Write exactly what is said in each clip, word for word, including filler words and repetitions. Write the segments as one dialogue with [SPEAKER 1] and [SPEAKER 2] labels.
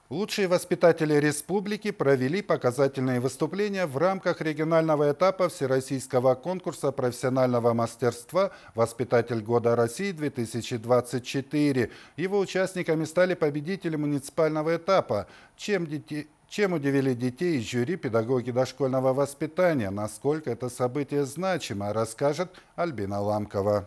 [SPEAKER 1] Лучшие воспитатели республики провели показательные выступления в рамках регионального этапа Всероссийского конкурса профессионального мастерства «Воспитатель года России-две тысячи двадцать четыре». Его участниками стали победители муниципального этапа. Чем дети... Чем удивили детей из жюри педагоги дошкольного воспитания? Насколько это событие значимо, расскажет Альбина Ламкова.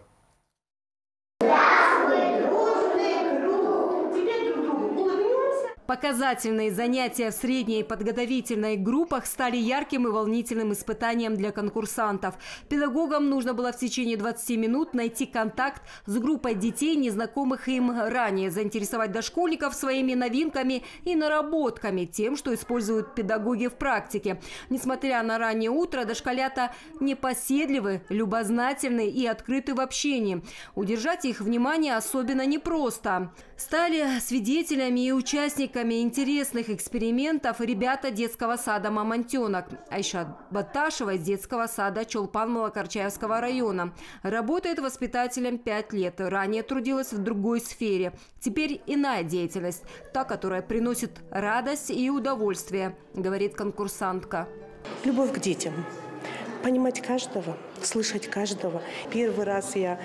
[SPEAKER 2] Показательные занятия в средней и подготовительной группах стали ярким и волнительным испытанием для конкурсантов. Педагогам нужно было в течение двадцати минут найти контакт с группой детей, незнакомых им ранее, заинтересовать дошкольников своими новинками и наработками, тем, что используют педагоги в практике. Несмотря на раннее утро, дошколята непоседливы, любознательны и открыты в общении. Удержать их внимание особенно непросто. Стали свидетелями и участниками интересных экспериментов ребята детского сада «Мамонтенок». Айшат Баташева из детского сада Чолпан-Малокарчаевского района. Работает воспитателем пять лет. Ранее трудилась в другой сфере. Теперь иная деятельность, та, которая приносит радость и удовольствие, говорит конкурсантка.
[SPEAKER 3] Любовь к детям. Понимать каждого, слышать каждого. Первый раз я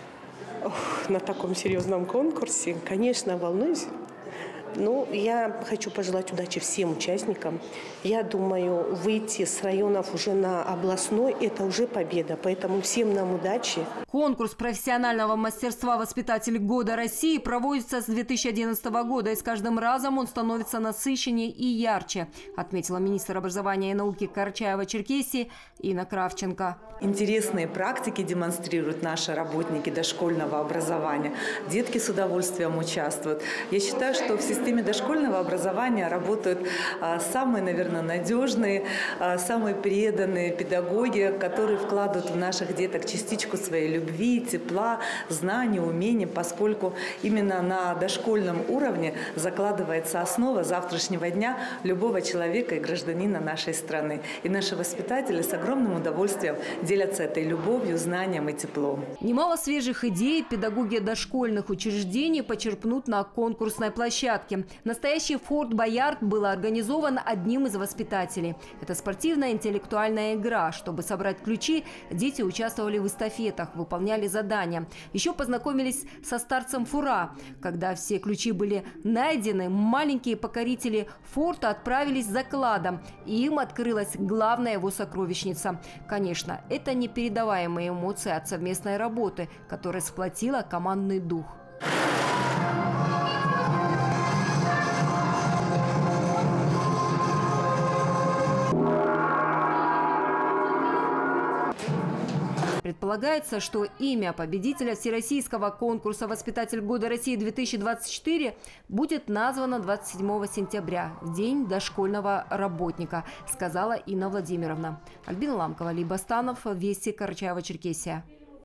[SPEAKER 3] ох, на таком серьезном конкурсе, конечно, волнуюсь. Ну, я хочу пожелать удачи всем участникам. Я думаю, выйти с районов уже на областной – это уже победа. Поэтому всем нам удачи.
[SPEAKER 2] Конкурс профессионального мастерства «Воспитатель года России» проводится с две тысячи одиннадцатого года, и с каждым разом он становится насыщеннее и ярче, отметила министр образования и науки Карачаево-Черкесии Инна Кравченко.
[SPEAKER 4] Интересные практики демонстрируют наши работники дошкольного образования. Детки с удовольствием участвуют. Я считаю, что в системе дошкольного образования работают а, самые, наверное, надежные, а, самые преданные педагоги, которые вкладывают в наших деток частичку своей любви, тепла, знаний, умений, поскольку именно на дошкольном уровне закладывается основа завтрашнего дня любого человека и гражданина нашей страны. И наши воспитатели с огромным удовольствием делятся этой любовью, знанием и теплом.
[SPEAKER 2] Немало свежих идей педагоги дошкольных учреждений почерпнут на конкурсной площадке. Настоящий Форт Боярд был организован одним из воспитателей. Это спортивная интеллектуальная игра. Чтобы собрать ключи, дети участвовали в эстафетах, выполняли задания. Еще познакомились со старцем Фура. Когда все ключи были найдены, маленькие покорители форта отправились за кладом. И им открылась главная его сокровищница. Конечно, это непередаваемые эмоции от совместной работы, которая сплотила командный дух. Предполагается, что имя победителя Всероссийского конкурса «Воспитатель года России-две тысячи двадцать четыре» будет названо двадцать седьмого сентября, в день дошкольного работника, сказала Инна Владимировна. Альбина Ламкова, Либо Станов, Вести, Карачаево-Черкесия.